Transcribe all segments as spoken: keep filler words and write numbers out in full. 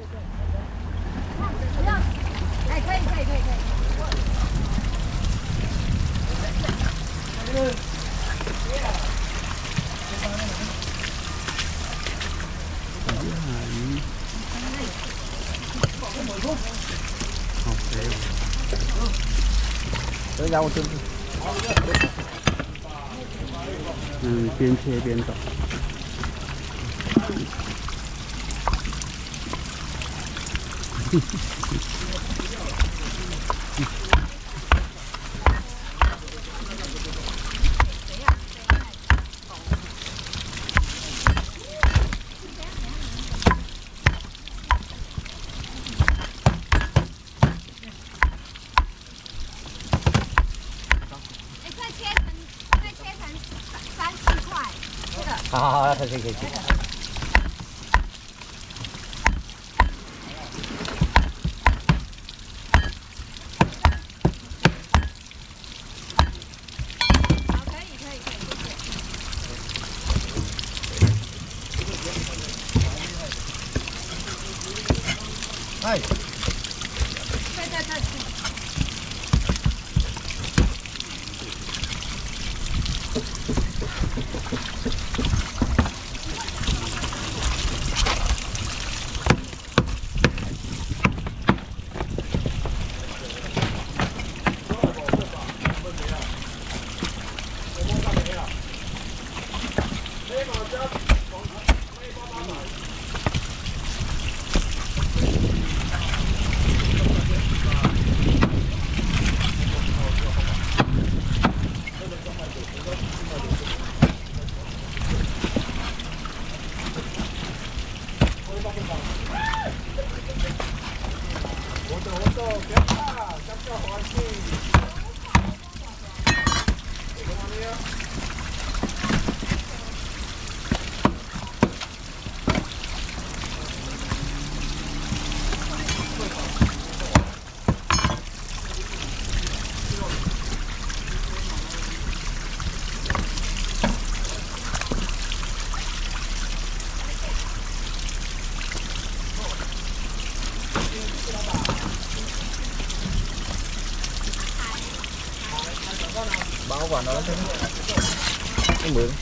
不要，哎，可以可以可以可以。 这家伙真是，嗯，边切边走。好好好，可以可以可以。 好，可以可以可以。 哎。 对对对。 Bảo quản nó thế. Cái mượn.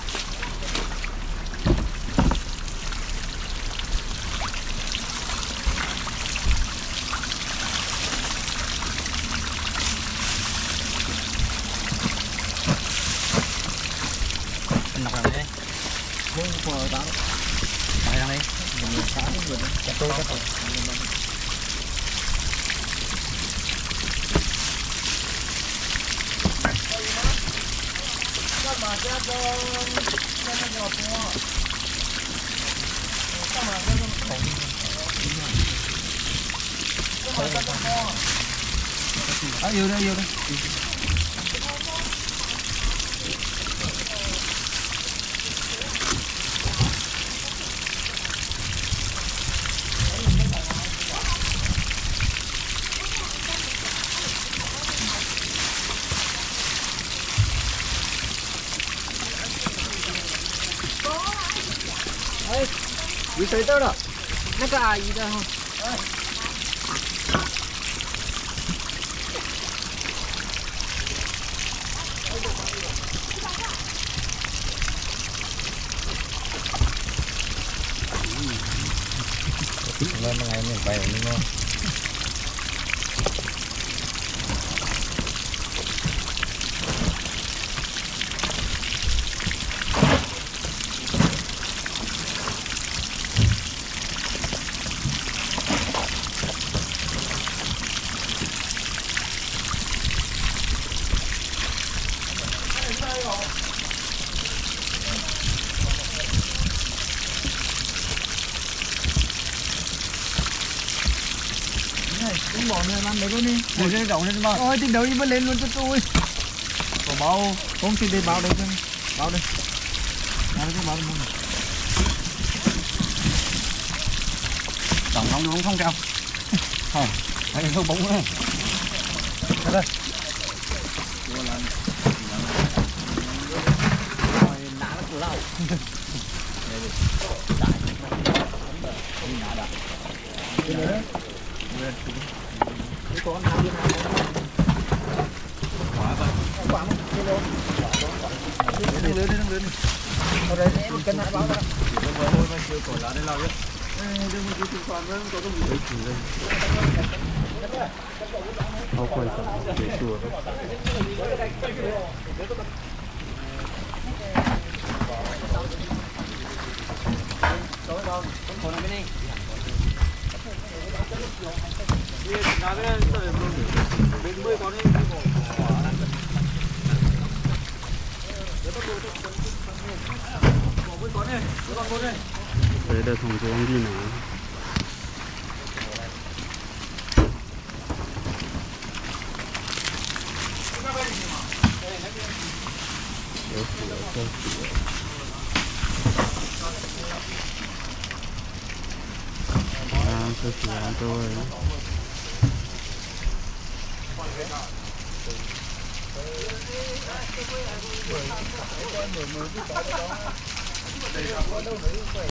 Nọc làm đi. Không có tao. Tại thằng này. Mình xả cái người. Chặt tôi chặt tôi. Mà ra cho cho nó ngọt ngọt. Sao mà nó không khổ. Sao mà nó ngọt. À, yêu đây, yêu đây. Ê, bị谁的了？那个阿姨的哈。哎。Lên ngày mình bay đi ngon. Cũng bỏ này làm đấy luôn đi. Để cái gọng lên bao. Ôi thì đâu đi mới lên luôn cho tôi. Có bao không thì đây bao đây thôi. Bao đây. Bao đây cái bao đây luôn. Tổng không đúng không kêu. Hả? Đây không bóng này. Đây đây. Rồi nã nó của lâu. Đây đi. Đại. Đi nã đã. cái con nào đi nào quả vậy quả một kilo đừng lớn đi đừng lớn đi ở đây em một cân hai bao ra đừng có hôi mà chiều cổ lá đây lao chứ đừng có chịu toàn với có cái gì đấy chỉ lên không quay cả để chùa đấy là thùng xuống đi nào à, tôi chỉ là tôi